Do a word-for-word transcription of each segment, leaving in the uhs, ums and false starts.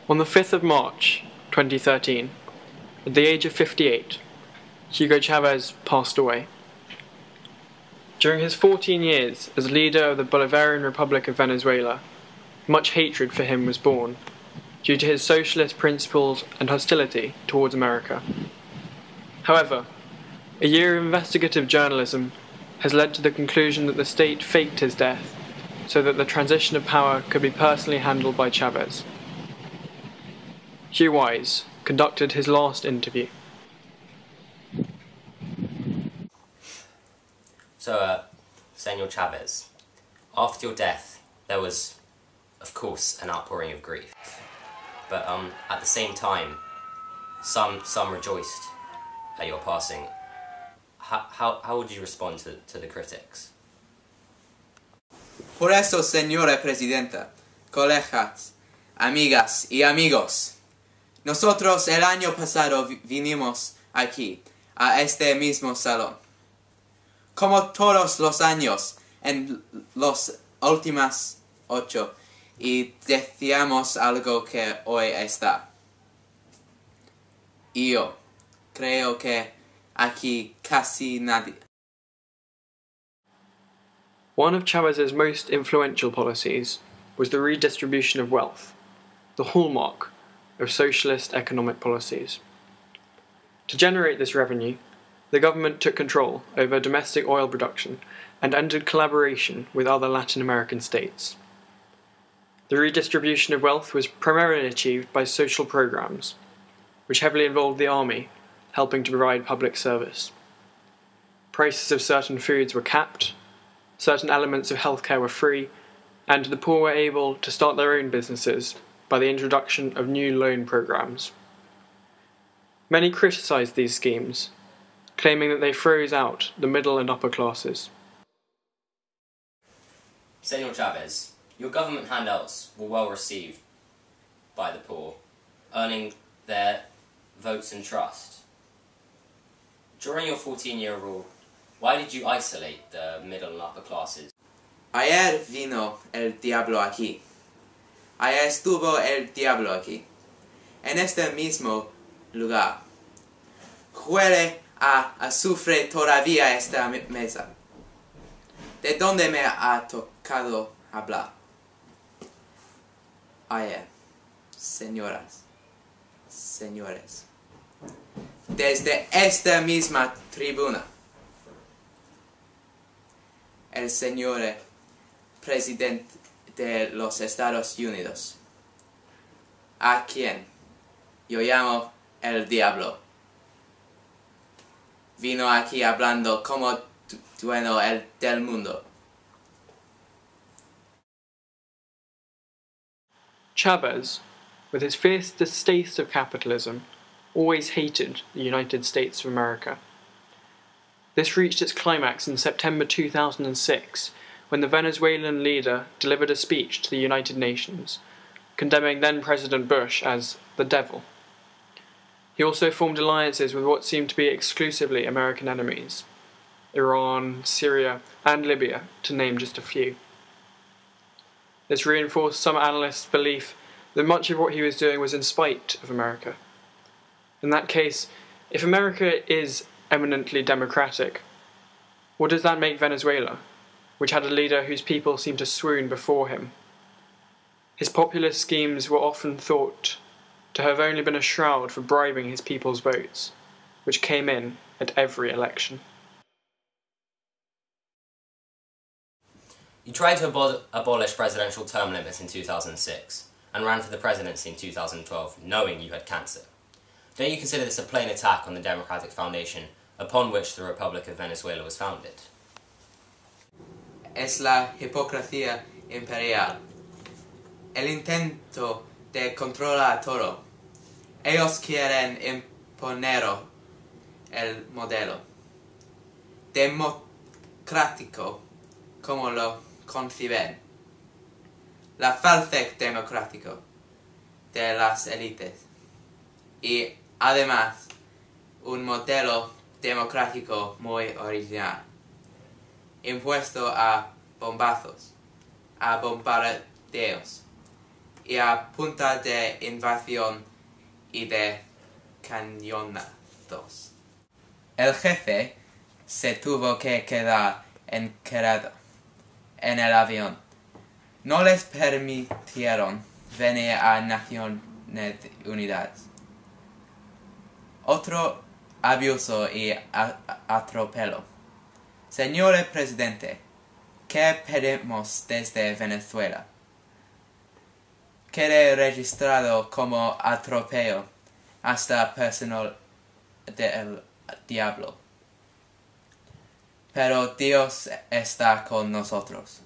On the fifth of March twenty thirteen, at the age of fifty-eight, Hugo Chavez passed away. During his fourteen years as leader of the Bolivarian Republic of Venezuela, much hatred for him was born, due to his socialist principles and hostility towards America. However, a year of investigative journalism has led to the conclusion that the state faked his death so that the transition of power could be personally handled by Chavez. Hugh Wise conducted his last interview. So, uh, Senor Chavez, after your death, there was, of course, an outpouring of grief. But um, at the same time, some some rejoiced at your passing. How, how, how would you respond to, to the critics? Por eso, señora presidenta, colegas, amigas y amigos, nosotros el año pasado vinimos aquí, a este mismo salón. Como todos los años, en los últimos ocho, y decíamos algo que hoy está. Y yo creo que aquí casi nadie. One of Chavez's most influential policies was the redistribution of wealth, the hallmark of socialist economic policies. To generate this revenue, the government took control over domestic oil production and entered collaboration with other Latin American states. The redistribution of wealth was primarily achieved by social programs, which heavily involved the army, helping to provide public service. Prices of certain foods were capped, certain elements of healthcare were free, and the poor were able to start their own businesses by the introduction of new loan programs. Many criticised these schemes, claiming that they froze out the middle and upper classes. Senor Chavez, your government handouts were well received by the poor, earning their votes and trust. During your fourteen-year rule, why did you isolate the middle and upper classes? Ayer vino el diablo aquí. Ayer estuvo el diablo aquí. En este mismo lugar. Huele a azufre todavía esta mesa. ¿De dónde me ha tocado hablar? Ayer, señoras, señores, desde esta misma tribuna, el señor presidente de los Estados Unidos, a quien yo llamo el diablo, vino aquí hablando como dueño el del mundo. Chavez, with his fierce distaste of capitalism, always hated the United States of America. This reached its climax in September two thousand six, when the Venezuelan leader delivered a speech to the United Nations, condemning then-President Bush as the devil. He also formed alliances with what seemed to be exclusively American enemies: Iran, Syria, and Libya, to name just a few. This reinforced some analysts' belief that much of what he was doing was in spite of America. In that case, if America is eminently democratic, what does that make Venezuela, which had a leader whose people seemed to swoon before him? His populist schemes were often thought to have only been a shroud for bribing his people's votes, which came in at every election. You tried to abol abolish presidential term limits in two thousand six and ran for the presidency in two thousand twelve, knowing you had cancer. Don't you consider this a plain attack on the democratic foundation upon which the Republic of Venezuela was founded? Es la hipocresía imperial, el intento de controlar todo. Ellos quieren imponer el modelo democrático como lo conciben, la falsa democrático de las élites, y además un modelo democrático muy original, impuesto a bombazos, a bombardeos y a punta de invasión y de cañonazos. El jefe se tuvo que quedar encerrado en el avión. No les permitieron venir a Naciones Unidas. Otro abuso y atropello. Señor presidente, ¿qué pedimos desde Venezuela? Quede registrado como atropello hasta personal del diablo. Pero Dios está con nosotros.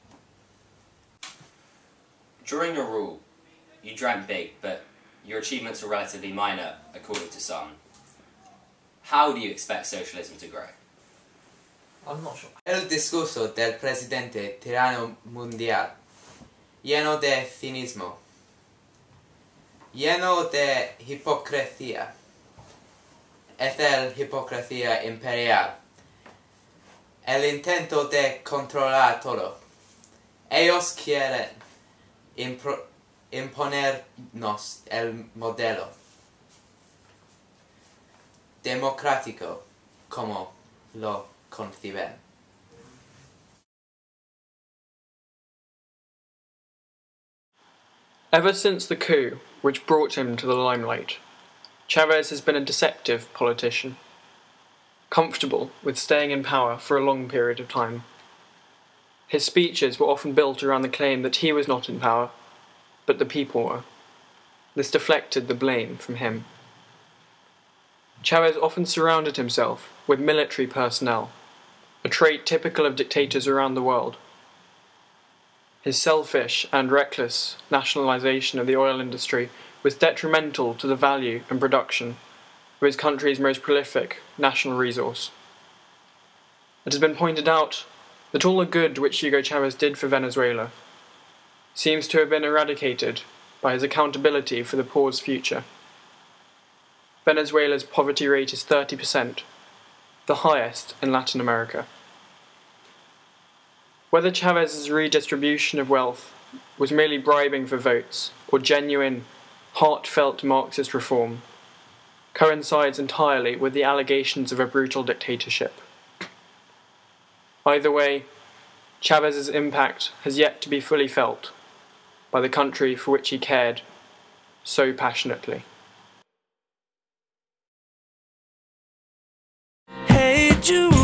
During your rule, you drank big, but your achievements were relatively minor, according to some. How do you expect socialism to grow? I'm not sure. El discurso del presidente tirano mundial, lleno de cinismo, lleno de hipocresía, es la hipocresía imperial, el intento de controlar todo. Ellos quieren impro- imponernos el modelo democrático como lo conciben. Ever since the coup which brought him to the limelight, Chavez has been a deceptive politician, comfortable with staying in power for a long period of time. His speeches were often built around the claim that he was not in power, but the people were. This deflected the blame from him. Chavez often surrounded himself with military personnel, a trait typical of dictators around the world. His selfish and reckless nationalisation of the oil industry was detrimental to the value and production of his country's most prolific national resource. It has been pointed out that all the good which Hugo Chavez did for Venezuela seems to have been eradicated by his accountability for the poor's future. Venezuela's poverty rate is thirty percent, the highest in Latin America. Whether Chavez's redistribution of wealth was merely bribing for votes or genuine, heartfelt Marxist reform coincides entirely with the allegations of a brutal dictatorship. Either way, Chavez's impact has yet to be fully felt by the country for which he cared so passionately. Hey, Jude.